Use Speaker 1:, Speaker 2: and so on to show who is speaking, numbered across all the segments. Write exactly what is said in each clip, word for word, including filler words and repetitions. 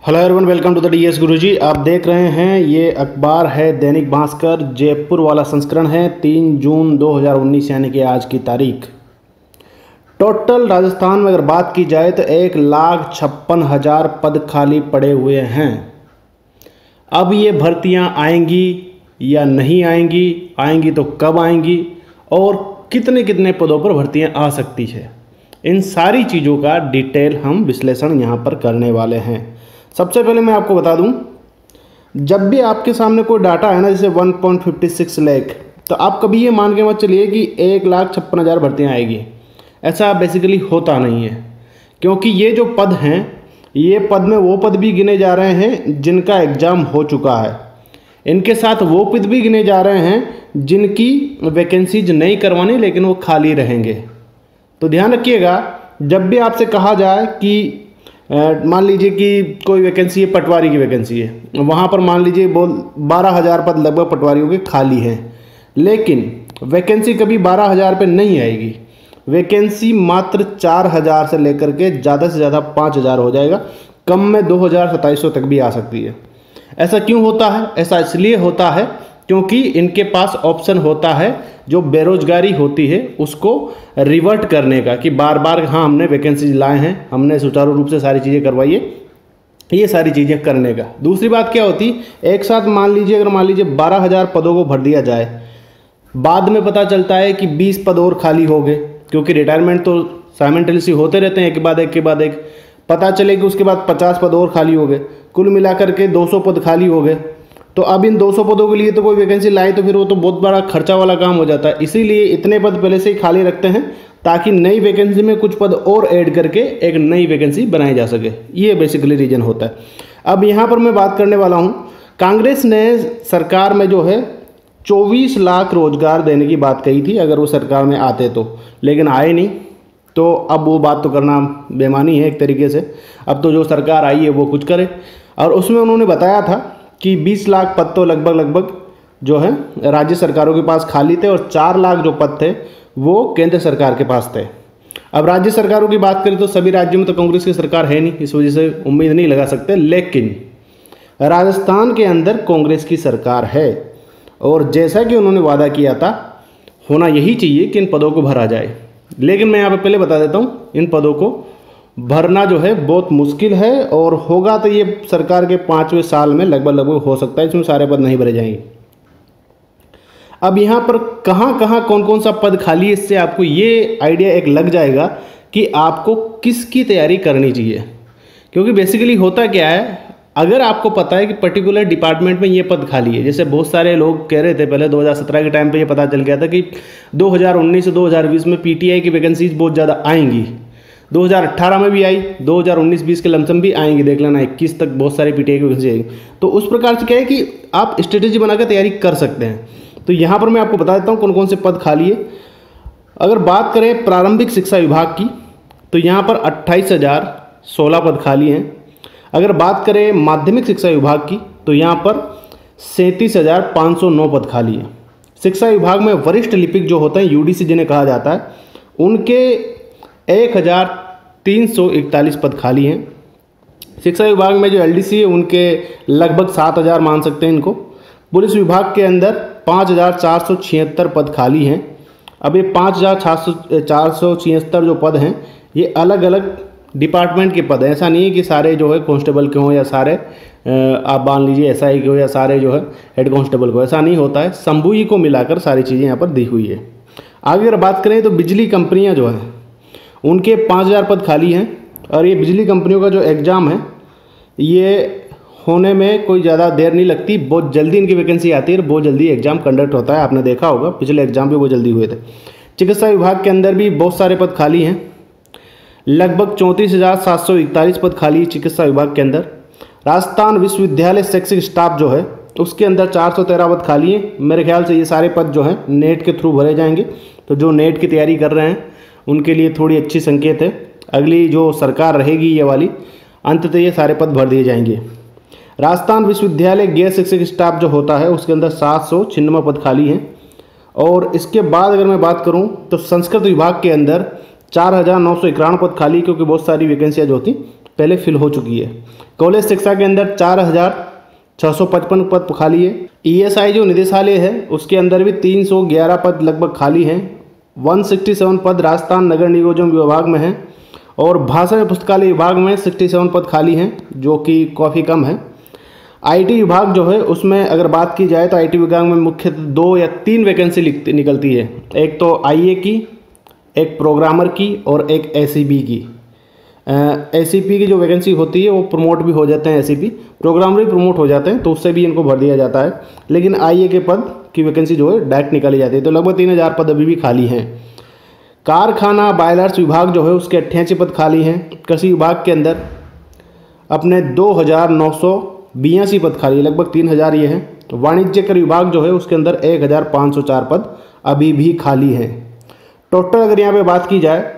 Speaker 1: Hello everyone, welcome to the DS Guruji. आप देख रहे हैं ये अखबार है दैनिक भास्कर, जयपुर वाला संस्करण है, तीन जून दो हज़ार उन्नीस यानी कि आज की तारीख। टोटल राजस्थान में अगर बात की जाए तो एक लाख छप्पन हज़ार पद खाली पड़े हुए हैं। अब ये भर्तियां आएंगी या नहीं आएंगी, आएंगी तो कब आएंगी और कितने कितने पदों पर भर्तियां आ सकती है, इन सारी चीज़ों का डिटेल हम विश्लेषण यहाँ पर करने वाले हैं। सबसे पहले मैं आपको बता दूं, जब भी आपके सामने कोई डाटा है ना, जैसे one point fifty six lakh, तो आप कभी ये मान के मत चलिए कि एक लाख छप्पन हज़ार भर्तियाँ आएगी। ऐसा बेसिकली होता नहीं है, क्योंकि ये जो पद हैं, ये पद में वो पद भी गिने जा रहे हैं जिनका एग्ज़ाम हो चुका है। इनके साथ वो पद भी गिने जा रहे हैं जिनकी वैकेंसीज नहीं करवानी लेकिन वो खाली रहेंगे। तो ध्यान रखिएगा, जब भी आपसे कहा जाए कि मान लीजिए कि कोई वैकेंसी है, पटवारी की वैकेंसी है, वहाँ पर मान लीजिए बोल बारह हज़ार पद लगभग पटवारियों के खाली हैं, लेकिन वैकेंसी कभी बारह हज़ार पे नहीं आएगी। वैकेंसी मात्र चार हज़ार से लेकर के ज़्यादा से ज़्यादा पाँच हज़ार हो जाएगा, कम में दो हज़ार सत्ताईस सौ तक भी आ सकती है। ऐसा क्यों होता है? ऐसा इसलिए होता है क्योंकि इनके पास ऑप्शन होता है जो बेरोजगारी होती है उसको रिवर्ट करने का, कि बार बार हाँ हमने वैकेंसी लाए हैं, हमने सुचारू रूप से सारी चीज़ें करवाई है, ये सारी चीज़ें करने का। दूसरी बात क्या होती, एक साथ मान लीजिए अगर मान लीजिए बारह हज़ार पदों को भर दिया जाए, बाद में पता चलता है कि बीस पद और खाली हो गए, क्योंकि रिटायरमेंट तो साइमल्टेनियसली होते रहते हैं, एक के बाद एक के बाद एक। पता चले कि उसके बाद पचास पद और खाली हो गए, कुल मिलाकर के दो सौ पद खाली हो गए। तो अब इन दो सौ पदों के लिए तो कोई वैकेंसी लाए तो फिर वो तो बहुत बड़ा खर्चा वाला काम हो जाता है। इसीलिए इतने पद पहले से ही खाली रखते हैं ताकि नई वैकेंसी में कुछ पद और ऐड करके एक नई वैकेंसी बनाई जा सके। ये बेसिकली रीजन होता है। अब यहाँ पर मैं बात करने वाला हूँ, कांग्रेस ने सरकार में जो है चौबीस लाख रोजगार देने की बात कही थी अगर वो सरकार में आते तो, लेकिन आए नहीं। तो अब वो बात तो करना बेमानी है एक तरीके से। अब तो जो सरकार आई है वो कुछ करे, और उसमें उन्होंने बताया था कि बीस लाख पद तो लगभग लगभग जो है राज्य सरकारों के पास खाली थे और चार लाख जो पद थे वो केंद्र सरकार के पास थे। अब राज्य सरकारों की बात करें तो सभी राज्यों में तो कांग्रेस की सरकार है नहीं, इस वजह से उम्मीद नहीं लगा सकते, लेकिन राजस्थान के अंदर कांग्रेस की सरकार है और जैसा कि उन्होंने वादा किया था, होना यही चाहिए कि इन पदों को भरा जाए। लेकिन मैं यहाँ पर पहले बता देता हूँ, इन पदों को भरना जो है बहुत मुश्किल है, और होगा तो ये सरकार के पाँचवें साल में लगभग लगभग हो सकता है, इसमें सारे पद नहीं भरे जाएंगे। अब यहाँ पर कहाँ कहाँ कौन कौन सा पद खाली है, इससे आपको ये आइडिया एक लग जाएगा कि आपको किसकी तैयारी करनी चाहिए। क्योंकि बेसिकली होता क्या है, अगर आपको पता है कि पर्टिकुलर डिपार्टमेंट में ये पद खाली है, जैसे बहुत सारे लोग कह रहे थे पहले दो हज़ार सत्रह के टाइम पे ये पता चल गया था कि दो हज़ार उन्नीस से दो हज़ार बीस में पीटीआई की वैकेंसीज बहुत ज़्यादा आएंगी, दो हज़ार अठारह में भी आई, दो हज़ार उन्नीस बीस के लमसम भी आएंगी, देख लेना इक्कीस तक बहुत सारी पीटीआई की वैकेंसी आएगी। तो उस प्रकार से क्या है कि आप स्ट्रेटेजी बनाकर तैयारी कर सकते हैं। तो यहाँ पर मैं आपको बता देता हूँ कौन कौन से पद खाली है। अगर बात करें प्रारंभिक शिक्षा विभाग की तो यहाँ पर अट्ठाईस हज़ार सोलह पद खाली हैं। अगर बात करें माध्यमिक शिक्षा विभाग की तो यहाँ पर सैंतीस हज़ार पाँच सौ नौ पद खाली हैं। शिक्षा विभाग में वरिष्ठ लिपिक जो होते हैं, यूडीसी जिन्हें कहा जाता है, उनके एक हज़ार तीन सौ इकतालीस पद खाली हैं। शिक्षा विभाग में जो एलडीसी है उनके लगभग सात हज़ार मान सकते हैं इनको। पुलिस विभाग के अंदर पाँच हज़ार चार सौ छिहत्तर पद खाली हैं। अब ये पाँच हज़ार चार सौ चार सौ छिहत्तर जो पद हैं ये अलग अलग डिपार्टमेंट के पद हैं। ऐसा नहीं है कि सारे जो है कांस्टेबल के हों या सारे आप मान लीजिए एसआई के हो या सारे जो है हेड कांस्टेबल को, ऐसा नहीं होता है। समूही को मिलाकर सारी चीज़ें यहाँ पर दी हुई है। आगे अगर बात करें तो बिजली कंपनियाँ जो हैं उनके पाँच हज़ार पद खाली हैं, और ये बिजली कंपनियों का जो एग्ज़ाम है ये होने में कोई ज़्यादा देर नहीं लगती, बहुत जल्दी इनकी वैकेंसी आती है और बहुत जल्दी एग्ज़ाम कंडक्ट होता है। आपने देखा होगा पिछले एग्ज़ाम भी बहुत जल्दी हुए थे। चिकित्सा विभाग के अंदर भी बहुत सारे पद खाली हैं, लगभग चौंतीस हज़ार सात सौ इकतालीस पद खाली है चिकित्सा विभाग के अंदर। राजस्थान विश्वविद्यालय शैक्षिक स्टाफ जो है उसके अंदर चार सौ तेरह पद खाली हैं। मेरे ख्याल से ये सारे पद जो हैं नेट के थ्रू भरे जाएंगे, तो जो नेट की तैयारी कर रहे हैं उनके लिए थोड़ी अच्छी संकेत है। अगली जो सरकार रहेगी ये वाली, अंततः ये सारे पद भर दिए जाएंगे। राजस्थान विश्वविद्यालय गैर शिक्षक स्टाफ जो होता है उसके अंदर सात सौ छिन्नवे पद खाली हैं। और इसके बाद अगर मैं बात करूं तो संस्कृत विभाग के अंदर चार हज़ार नौ सौ इक्यावन पद खाली, क्योंकि बहुत सारी वैकेंसियाँ जो थी पहले फिल हो चुकी है। कॉलेज शिक्षा के अंदर चार हज़ार छः सौ पचपन पद खाली है। ईएसआई जो निदेशालय है उसके अंदर भी तीन सौ ग्यारह पद लगभग खाली हैं। एक सौ सड़सठ पद राजस्थान नगर नियोजन विभाग में हैं और भाषा एवं पुस्तकालय विभाग में सड़सठ पद खाली हैं, जो कि काफ़ी कम है। आईटी विभाग जो है उसमें अगर बात की जाए तो आईटी विभाग में मुख्यतः दो या तीन वैकेंसी निकलती है। एक तो आईए की, एक प्रोग्रामर की और एक एसीबी की। एसीपी की जो वैकेंसी होती है वो प्रमोट भी हो जाते हैं, एसीपी प्रोग्रामर भी प्रमोट हो जाते हैं, तो उससे भी इनको भर दिया जाता है। लेकिन आईए के पद की वैकेंसी जो है डायरेक्ट निकाली जाती है, तो लगभग तीन हज़ार पद अभी भी खाली हैं। कारखाना बायलर्स विभाग जो है उसके अट्ठासी पद खाली हैं। कृषि विभाग के अंदर अपने दो हज़ार नौ सौ बयासी पद खाली, लगभग तीन हज़ार ये हैं। वाणिज्य कर विभाग जो है उसके अंदर एक हज़ार पाँच सौ चार पद अभी भी खाली हैं। टोटल अगर यहाँ पे बात की जाए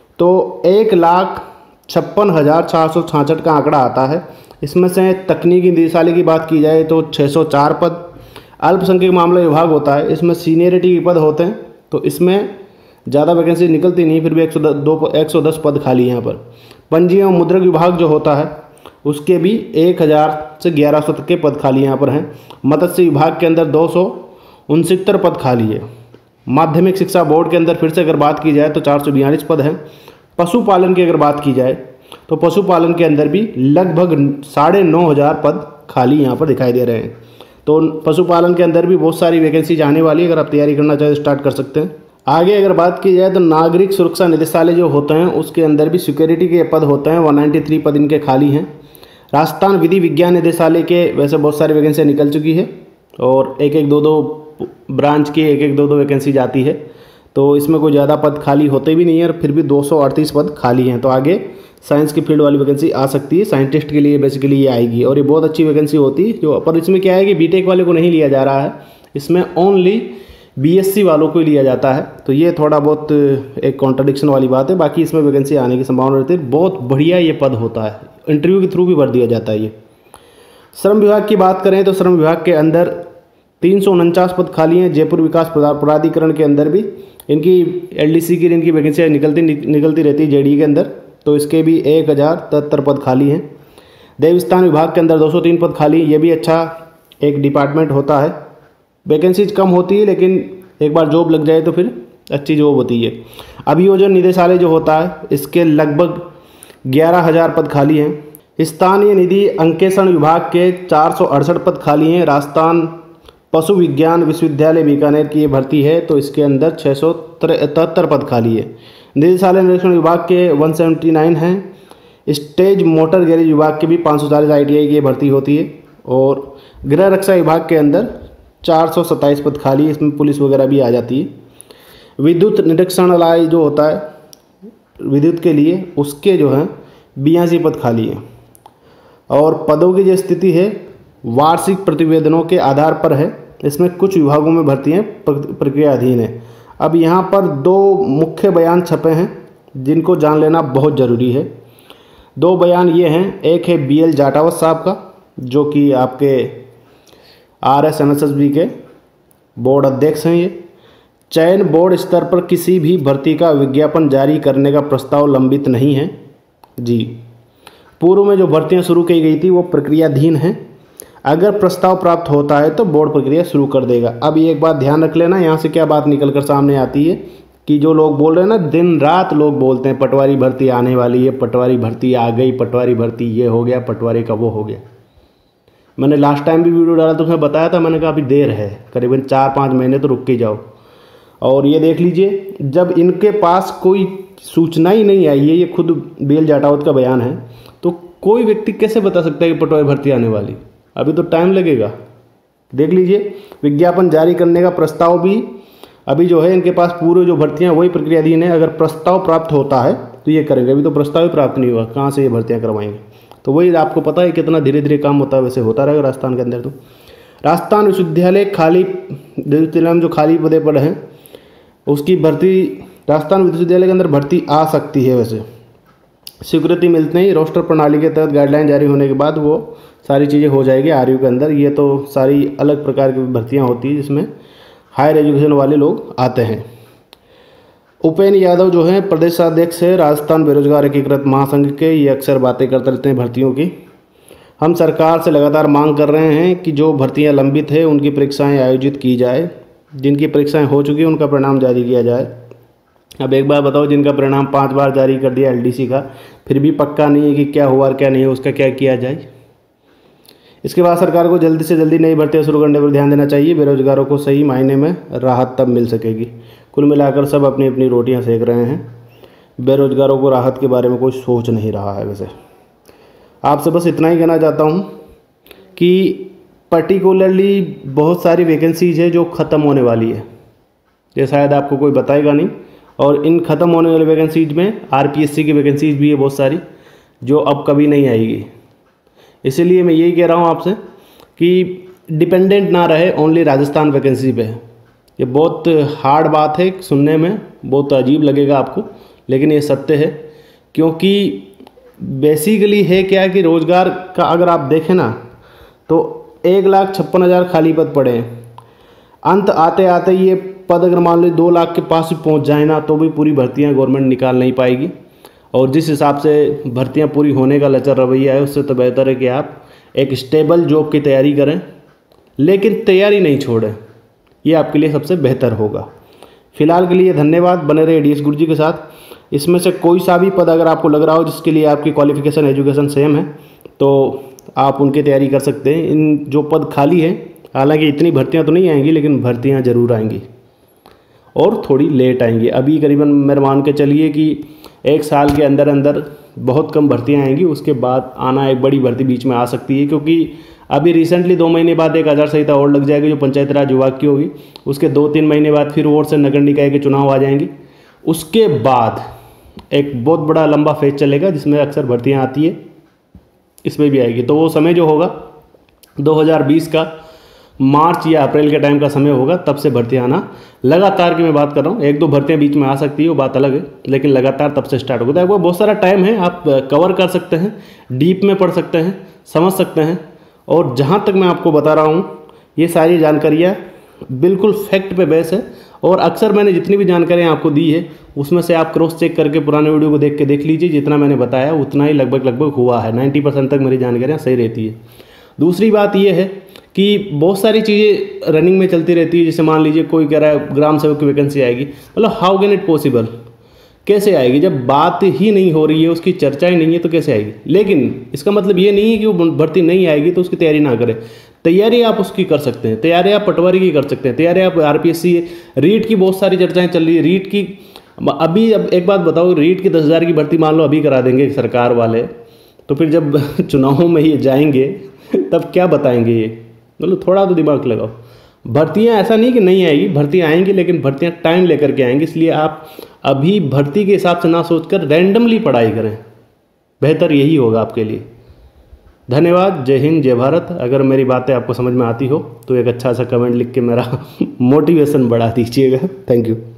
Speaker 1: तो एक लाख छप्पन हज़ार चार सौ छाछठ का आंकड़ा आता है। इसमें से तकनीकी निदेशालय की बात की जाए तो छः सौ चार पद। अल्पसंख्यक मामला विभाग होता है, इसमें सीनियरिटी के पद होते हैं, तो इसमें ज़्यादा वैकेंसी निकलती नहीं, फिर भी एक सौ दो एक सौ दस पद खाली यहाँ पर। पंजीयन एवं मुद्रक विभाग जो होता है उसके भी एक हज़ार से ग्यारह सौ तक के पद खाली यहाँ पर हैं। मत्स्य विभाग के अंदर दो सौ उनसत्तर पद खाली है। माध्यमिक शिक्षा बोर्ड के अंदर फिर से अगर बात की जाए तो चार सौ बयालीस पद हैं। पशुपालन की अगर बात की जाए तो पशुपालन के अंदर भी लगभग साढ़े नौ हज़ार पद खाली यहाँ पर दिखाई दे रहे हैं। तो पशुपालन के अंदर भी बहुत सारी वैकेंसी जाने वाली है, अगर आप तैयारी करना चाहें तो स्टार्ट कर सकते हैं। आगे अगर बात की जाए तो नागरिक सुरक्षा निदेशालय जो होते हैं उसके अंदर भी सिक्योरिटी के पद होते हैं, एक सौ तिरानवे पद इनके खाली हैं। राजस्थान विधि विज्ञान निदेशालय के वैसे बहुत सारी वैकेंसियाँ निकल चुकी है और एक एक दो दो ब्रांच की एक एक दो दो वैकेंसी जाती है, तो इसमें कोई ज़्यादा पद खाली होते भी नहीं है और फिर भी दो सौ अड़तीस पद खाली हैं। तो आगे साइंस की फील्ड वाली वैकेंसी आ सकती है, साइंटिस्ट के लिए बेसिकली ये आएगी और ये बहुत अच्छी वैकेंसी होती है जो, पर इसमें क्या है कि बीटेक वाले को नहीं लिया जा रहा है, इसमें ओनली बीएससी वालों को ही लिया जाता है। तो ये थोड़ा बहुत एक कॉन्ट्रडिक्शन वाली बात है, बाकी इसमें वैकेंसी आने की संभावना रहती है। बहुत बढ़िया ये पद होता है, इंटरव्यू के थ्रू भी भर दिया जाता है ये। श्रम विभाग की बात करें तो श्रम विभाग के अंदर तीन सौ उनचास पद खाली हैं। जयपुर विकास प्राधिकरण के अंदर भी इनकी एलडीसी की इनकी वैकेंसियाँ निकलती निकलती रहती है जेडी के अंदर, तो इसके भी एक हज़ार तिहत्तर पद खाली हैं। देवस्थान विभाग के अंदर दो सौ तीन पद खाली, ये भी अच्छा एक डिपार्टमेंट होता है। वैकेंसीज कम होती है लेकिन एक बार जॉब लग जाए तो फिर अच्छी जॉब होती है। अभियोजन निदेशालय जो होता है इसके लगभग ग्यारह हज़ार पद खाली हैं। स्थानीय निधि अंकेक्षण विभाग के चार सौ अड़सठ पद खाली हैं। राजस्थान पशु विज्ञान विश्वविद्यालय बीकानेर की ये भर्ती है, तो इसके अंदर छः सौ तिहत्तर पद खाली है। निदेशालय निरीक्षण विभाग के एक सौ उन्यासी हैं। स्टेज मोटर गैरेज विभाग के भी पाँच सौ चालीस आईटीआई की भर्ती होती है और गृह रक्षा विभाग के अंदर चार सौ सत्ताईस पद खाली, इसमें पुलिस वगैरह भी आ जाती है। विद्युत निरीक्षणालय जो होता है विद्युत के लिए, उसके जो हैं बयासी पद खाली हैं और पदों की जो स्थिति है वार्षिक प्रतिवेदनों के आधार पर है। इसमें कुछ विभागों में भर्तियाँ प्रक्रियाधीन है। अब यहाँ पर दो मुख्य बयान छपे हैं जिनको जान लेना बहुत ज़रूरी है। दो बयान ये हैं, एक है बी एल जाटावत साहब का जो कि आपके R S N S S B के बोर्ड अध्यक्ष हैं। ये चयन बोर्ड स्तर पर किसी भी भर्ती का विज्ञापन जारी करने का प्रस्ताव लंबित नहीं है जी। पूर्व में जो भर्तियां शुरू की गई थी वो प्रक्रियाधीन हैं। अगर प्रस्ताव प्राप्त होता है तो बोर्ड प्रक्रिया शुरू कर देगा। अब ये एक बात ध्यान रख लेना, यहाँ से क्या बात निकल कर सामने आती है कि जो लोग बोल रहे हैं ना, दिन रात लोग बोलते हैं पटवारी भर्ती आने वाली है, पटवारी भर्ती आ गई, पटवारी भर्ती ये हो गया, पटवारी का वो हो गया। मैंने लास्ट टाइम भी वीडियो डाला तो उसमें बताया था, मैंने कहा अभी देर है, करीबन चार पाँच महीने तो रुक के जाओ। और ये देख लीजिए, जब इनके पास कोई सूचना ही नहीं आई है, ये खुद बी एल जाटावत का बयान है, तो कोई व्यक्ति कैसे बता सकता है कि पटवारी भर्ती आने वाली? अभी तो टाइम लगेगा। देख लीजिए, विज्ञापन जारी करने का प्रस्ताव भी अभी जो है इनके पास, पूरे जो भर्तियां वही प्रक्रियाधीन है। अगर प्रस्ताव प्राप्त होता है तो ये करेंगे, अभी तो प्रस्ताव ही प्राप्त नहीं हुआ, कहाँ से ये भर्तियां करवाएंगे? तो वही आपको पता है कितना धीरे धीरे काम होता है, वैसे होता रहेगा राजस्थान के अंदर। तो राजस्थान विश्वविद्यालय खाली विश्वविद्यालय में जो खाली पदे पड़े हैं उसकी भर्ती राजस्थान विश्वविद्यालय के अंदर भर्ती आ सकती है। वैसे स्वीकृति मिलते ही रोस्टर प्रणाली के तहत गाइडलाइन जारी होने के बाद वो सारी चीज़ें हो जाएगी आरयू के अंदर। ये तो सारी अलग प्रकार की भर्तियां होती है जिसमें हायर एजुकेशन वाले लोग आते हैं। उपेंद्र यादव जो हैं प्रदेशाध्यक्ष है राजस्थान बेरोजगार एकीकृत महासंघ के, ये अक्सर बातें करते रहते हैं भर्तियों की। हम सरकार से लगातार मांग कर रहे हैं कि जो भर्तियां लंबित है उनकी परीक्षाएं आयोजित की जाए, जिनकी परीक्षाएं हो चुकी हैं उनका परिणाम जारी किया जाए। अब एक बार बताओ, जिनका परिणाम पाँच बार जारी कर दिया एलडीसी का, फिर भी पक्का नहीं है कि क्या हुआ और क्या नहीं है, उसका क्या किया जाए। इसके बाद सरकार को जल्दी से जल्दी नई भर्तियां शुरू करने पर ध्यान देना चाहिए। बेरोजगारों को सही मायने में राहत तब मिल सकेगी। कुल मिलाकर सब अपनी अपनी रोटियां सेक रहे हैं, बेरोजगारों को राहत के बारे में कोई सोच नहीं रहा है। वैसे आपसे बस इतना ही कहना चाहता हूं कि पर्टिकुलरली बहुत सारी वैकेंसीज है जो ख़त्म होने वाली है, ये शायद आपको कोई बताएगा नहीं। और इन ख़त्म होने वाली वैकेंसीज में आरपीएससी की वैकेंसीज भी है बहुत सारी, जो अब कभी नहीं आएगी। इसीलिए मैं यही कह रहा हूँ आपसे कि डिपेंडेंट ना रहे ओनली राजस्थान वैकेंसी पे। ये बहुत हार्ड बात है, सुनने में बहुत अजीब लगेगा आपको, लेकिन ये सत्य है। क्योंकि बेसिकली है क्या कि रोज़गार का अगर आप देखें ना तो एक लाख छप्पन हज़ार खाली पद पड़े हैं। अंत आते आते ये पद अगर मान लो दो लाख के पास भी पहुंच जाए ना तो भी पूरी भर्तियां गवर्नमेंट निकाल नहीं पाएगी। और जिस हिसाब से भर्तियां पूरी होने का लचर रवैया है, उससे तो बेहतर है कि आप एक स्टेबल जॉब की तैयारी करें, लेकिन तैयारी नहीं छोड़ें। ये आपके लिए सबसे बेहतर होगा। फिलहाल के लिए धन्यवाद। बने रहे डीएस गुरुजी के साथ। इसमें से कोई सा भी पद अगर आपको लग रहा हो जिसके लिए आपकी क्वालिफिकेशन एजुकेशन सेम है तो आप उनकी तैयारी कर सकते हैं। इन जो पद खाली हैं, हालांकि इतनी भर्तियां तो नहीं आएंगी, लेकिन भर्तियां ज़रूर आएंगी और थोड़ी लेट आएंगी। अभी करीबन मेरे मान के चलिए कि एक साल के अंदर अंदर बहुत कम भर्तियां आएंगी, उसके बाद आना एक बड़ी भर्ती बीच में आ सकती है। क्योंकि अभी रिसेंटली दो महीने बाद एक आचार संहिता और लग जाएगी जो पंचायत राज विभाग की होगी। उसके दो तीन महीने बाद फिर और से नगर निकाय के चुनाव आ जाएंगे। उसके बाद एक बहुत बड़ा लंबा फेज चलेगा जिसमें अक्सर भर्तियाँ आती है, इसमें भी आएगी। तो वो समय जो होगा दो हज़ार बीस का मार्च या अप्रैल के टाइम का समय होगा, तब से भर्तियाँ आना लगातार की मैं बात कर रहा हूँ। एक दो भर्तियाँ बीच में आ सकती है वो बात अलग है, लेकिन लगातार तब से स्टार्ट होता है। वो बहुत सारा टाइम है, आप कवर कर सकते हैं, डीप में पढ़ सकते हैं, समझ सकते हैं। और जहाँ तक मैं आपको बता रहा हूँ ये सारी जानकारियाँ बिल्कुल फैक्ट पे बेस है। और अक्सर मैंने जितनी भी जानकारियाँ आपको दी है उसमें से आप क्रॉस चेक करके पुराने वीडियो को देख के देख लीजिए। जितना मैंने बताया उतना ही लगभग लगभग हुआ है। नाइन्टी परसेंट तक मेरी जानकारियाँ सही रहती है। दूसरी बात यह है कि बहुत सारी चीज़ें रनिंग में चलती रहती है। जैसे मान लीजिए कोई कह रहा है ग्राम सेवक की वैकेंसी आएगी, मतलब हाउ कैन इट पॉसिबल, कैसे आएगी जब बात ही नहीं हो रही है, उसकी चर्चा ही नहीं है तो कैसे आएगी। लेकिन इसका मतलब ये नहीं है कि वो भर्ती नहीं आएगी तो उसकी तैयारी ना करें। तैयारी आप उसकी कर सकते हैं, तैयारी आप पटवारी की कर सकते हैं, तैयारी आप आरपीएससी, रीट की बहुत सारी चर्चाएं चल रही है। रीट की अभी, अब एक बात बताओ, रीट की दस हज़ार की भर्ती मान लो अभी करा देंगे सरकार वाले, तो फिर जब चुनावों में ये जाएंगे तब क्या बताएंगे ये, मतलब थोड़ा तो दिमाग लगाओ। भर्तियां ऐसा नहीं कि नहीं आएगी, भर्तियां आएंगी, लेकिन भर्तियां टाइम लेकर के आएंगी। इसलिए आप अभी भर्ती के हिसाब से ना सोचकर रैंडमली पढ़ाई करें, बेहतर यही होगा आपके लिए। धन्यवाद। जय हिंद, जय भारत। अगर मेरी बातें आपको समझ में आती हो तो एक अच्छा सा कमेंट लिख के मेरा मोटिवेशन बढ़ा दीजिएगा। Thank you.